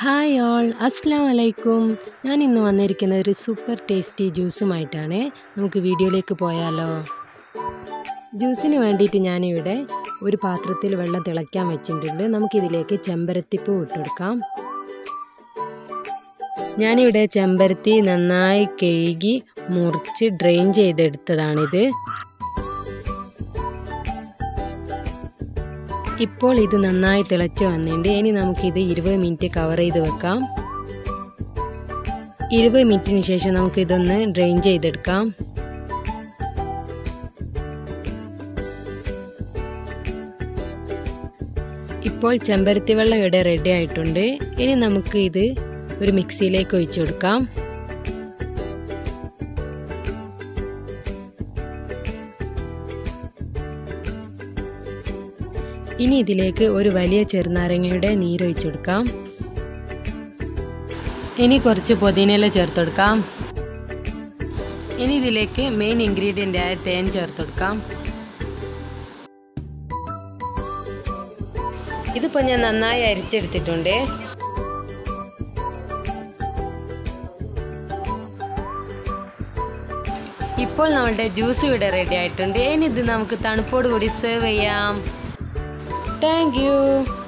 Hi all, അസ്സലാമു അലൈക്കും. ഞാൻ ഇന്ന് വന്നിരിക്കുന്നത് ഒരു സൂപ്പർ ടേസ്റ്റി ജ്യൂസുമായിട്ടാണ്. നമുക്ക് വീഡിയോയിലേക്ക് പോയാലോ. ജ്യൂസിന് വേണ്ടിയിട്ട് ഞാനിവിടെ ഒരു പാത്രത്തിൽ വെള്ളം തിളയ്ക്കാൻ വെച്ചിട്ടുണ്ട്. നമുക്കിതിലേക്ക് ചെമ്പരത്തിപ്പൂ ഇട്ടുകൊടുക്കാം. ഞാനിവിടെ ചെമ്പരത്തി നന്നായി കഴുകി മുറിച്ച് ഡ്രെയിൻ ചെയ്തെടുത്തതാണിത്. ഇപ്പോൾ ഇത് നന്നായി തിളച്ച് വന്നിട്ടുണ്ട്. ഇനി നമുക്കിത് 20 മിനിറ്റ് കവർ ചെയ്ത് വെക്കാം. 20 മിനിറ്റിന് ശേഷം നമുക്കിതൊന്ന് ഡ്രെയിൻ ചെയ്തെടുക്കാം. ഇപ്പോൾ ചെമ്പരത്തി വെള്ളം ഇവിടെ റെഡി ആയിട്ടുണ്ട്. ഇനി നമുക്ക് ഇത് ഒരു മിക്സിയിലേക്ക് ഒഴിച്ചു കൊടുക്കാം. ഇനി ഇതിലേക്ക് ഒരു വലിയ ചെറുനാരങ്ങയുടെ നീരൊഴിച്ചു കൊടുക്കാം. ഇനി കുറച്ച് പുതിനയില ചേർത്ത് കൊടുക്കാം. ഇനി ഇതിലേക്ക് മെയിൻ ഇൻഗ്രീഡിയൻ്റ് ആയ തേൻ ചേർത്ത് കൊടുക്കാം. ഇതിപ്പോൾ ഞാൻ നന്നായി അരിച്ചെടുത്തിട്ടുണ്ട്. ഇപ്പോൾ നമ്മുടെ ജ്യൂസ് ഇവിടെ റെഡി ആയിട്ടുണ്ട്. ഇനി ഇത് നമുക്ക് തണുപ്പോട് കൂടി സെർവ് ചെയ്യാം. Thank you.